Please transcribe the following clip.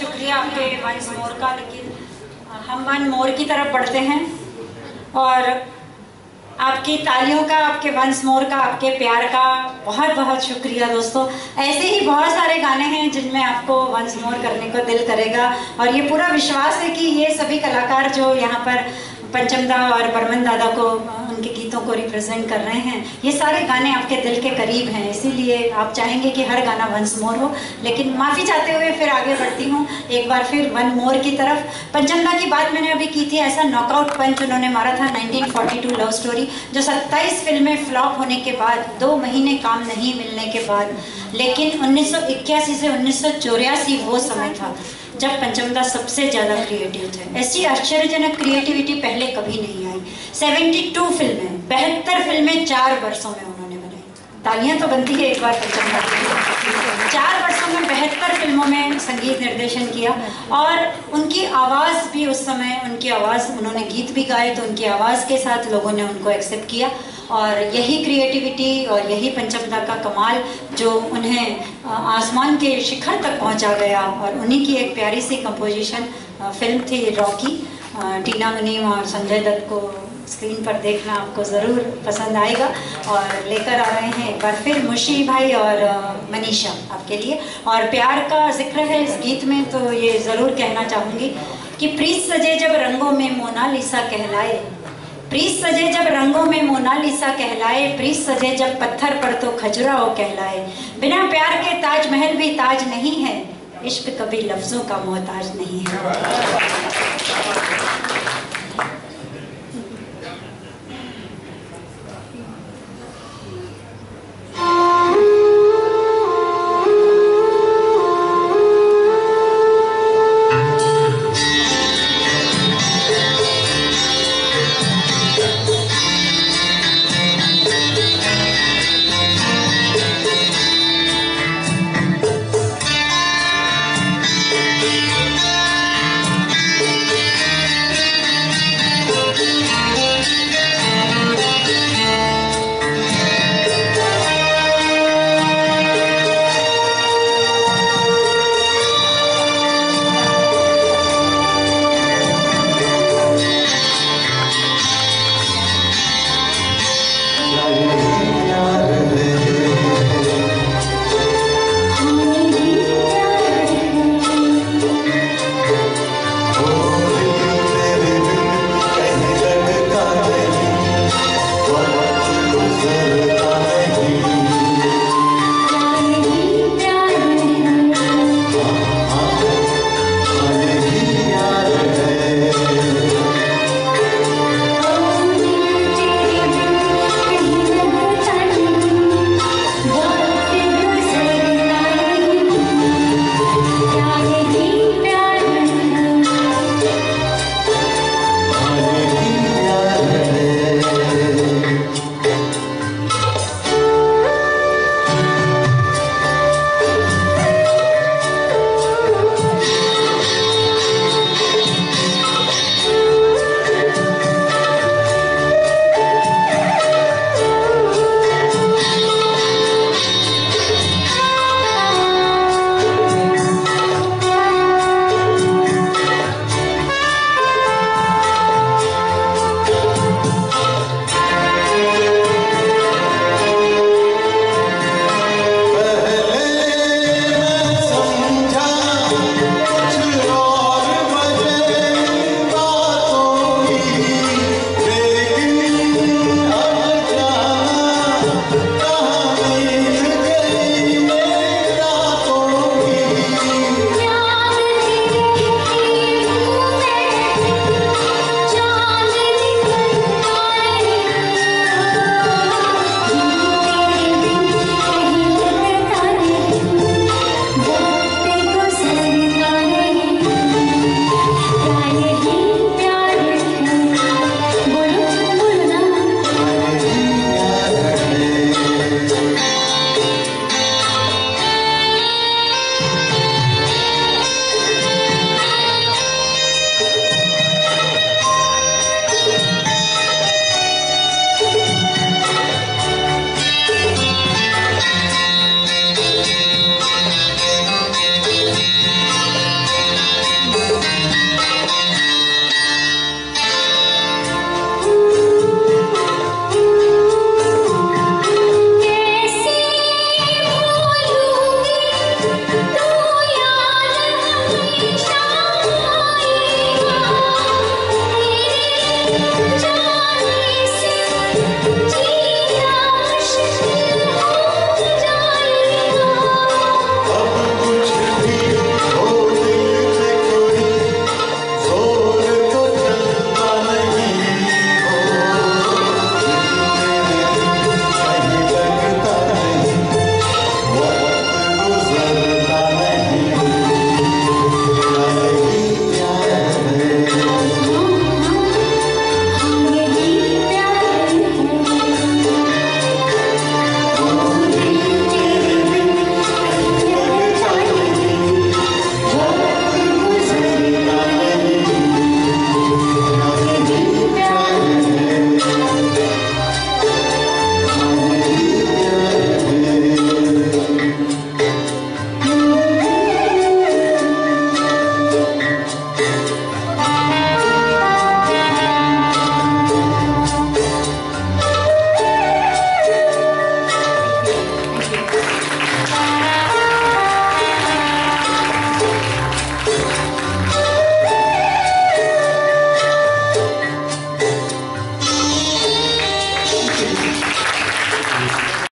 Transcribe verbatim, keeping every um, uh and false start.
शुक्रिया आपके once more का। लेकिन हम वन मोर की तरफ बढ़ते हैं और आपकी तालियों का, आपके वंस मोर का, आपके प्यार का बहुत बहुत शुक्रिया दोस्तों। ऐसे ही बहुत सारे गाने हैं जिनमें आपको वंस मोर करने को दिल करेगा और ये पूरा विश्वास है कि ये सभी कलाकार जो यहाँ पर पंचमदा और बर्मन दादा को उनके गीतों को रिप्रेजेंट कर रहे हैं, ये सारे गाने आपके दिल के करीब हैं, इसीलिए आप चाहेंगे कि हर गाना वंस मोर हो। लेकिन माफ़ी चाहते हुए फिर आगे बढ़ती हूँ एक बार फिर वन मोर की तरफ। पंचमदा की बात मैंने अभी की थी, ऐसा नॉकआउट पंच उन्होंने मारा था nineteen forty two love story, जो सत्ताईस फिल्में फ्लॉप होने के बाद, दो महीने काम नहीं मिलने के बाद, लेकिन उन्नीस सौ इक्यासी से उन्नीस सौ चौरासी वो समय था जब पंचमदा सबसे ज़्यादा क्रिएटिव थे। ऐसी आश्चर्यजनक क्रिएटिविटी पहले कभी नहीं आई। बहत्तर फिल्में, बहत्तर फिल्में चार वर्षों में उन्होंने बनाई। तालियां तो बनती है एक बार पंचमदा की। चार वर्षों में बहत्तर फिल्मों में संगीत निर्देशन किया और उनकी आवाज़ भी उस समय, उनकी आवाज़, उन्होंने गीत भी गाए तो उनकी आवाज़ के साथ लोगों ने उनको एक्सेप्ट किया। और यही क्रिएटिविटी और यही पंचमदा का कमाल जो उन्हें आसमान के शिखर तक पहुंचा गया। और उन्हीं की एक प्यारी सी कंपोजिशन फिल्म थी रॉकी। टीना मुनीम और संजय दत्त को स्क्रीन पर देखना आपको ज़रूर पसंद आएगा। और लेकर आ रहे हैं एक बार फिर मुशी भाई और मनीषा आपके लिए। और प्यार का जिक्र है इस गीत में तो ये ज़रूर कहना चाहूँगी कि प्रीत सजे जब रंगों में मोनालिसा कहलाए, प्रीत सजे जब रंगों में मोनालिसा कहलाए, प्रीत सजे जब पत्थर पर तो खजुराहो कहलाए। बिना प्यार के ताजमहल भी ताज नहीं है, इश्क कभी लफ्ज़ों का मोहताज नहीं है।